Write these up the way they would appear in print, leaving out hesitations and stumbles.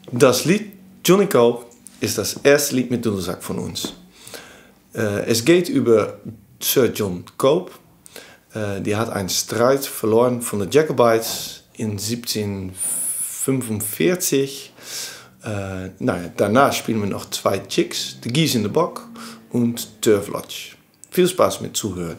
Das Lied Johnny Cope ist das erste Lied mit Dudelsack von uns. Es geht über Sir John Cope. Die hat einen Streit verloren von den Jacobites in 1745. Danach spielen wir noch zwei Chicks, The Geese in the Bock und Turf Lodge. Viel Spaß mit Zuhören.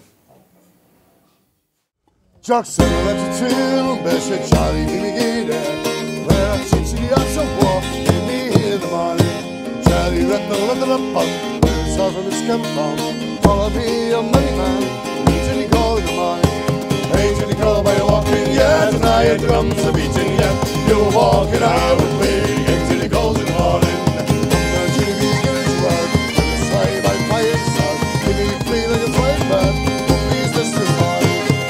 Jackson, let's a chill, best Charlie, give me gay there. Where I teach you the arts of war, give me in the morning. Charlie, let the London up pump, where the south from its come from. Follow me, a money man, Johnny Cope in the morning. Hey, Johnny Cope, are you walking yet? And I hear drums are beating yet. You're walking out with me, get Johnny Cope in the morning. Johnny B's gonna work, and the sleigh by fire sun. Give me feel like a flying bird, please listen to the morning.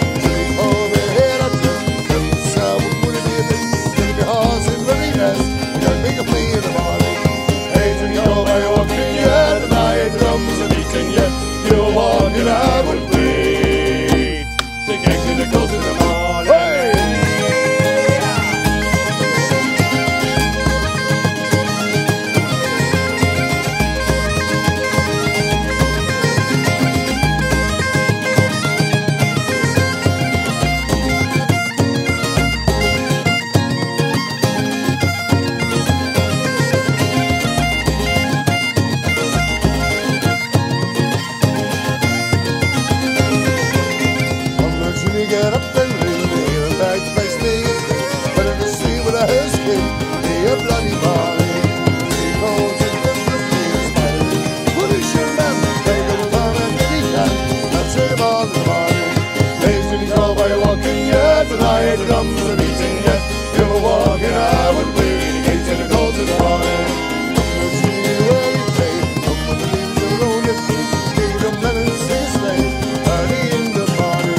Walking out with me to get to the coast in the morning. Hey! Get up and ring me, and back face me, better to see what I heard skin, be a bloody body. He calls it different years, man. What is your man? Take a time and get it done. That's it all in the morning. Hey, Johnny Cope, are you walking yet? And I hear the drums are beating yet. You're walking out with me, the gates and the goals in the morning. Come on, Johnny, where you play? Come on, the leaves are on your feet. Give them lemons, sing a sleigh, early in the morning.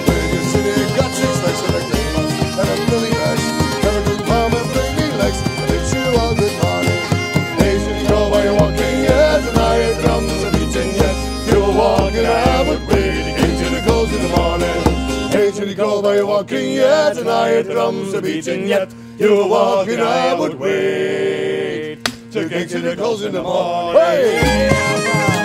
And a bully rash, and a good mom and baby legs, and it's you all good morning. Hey, Johnny Cope, are you walking yet? And I hear drums are beating yet. You're walking out with me, the gates and the goals in the morning. Hey, Johnny Cope, are you walking yet? And I hear drums are beating yet. You're walking out with me, the gates and the goals in the morning. Hey!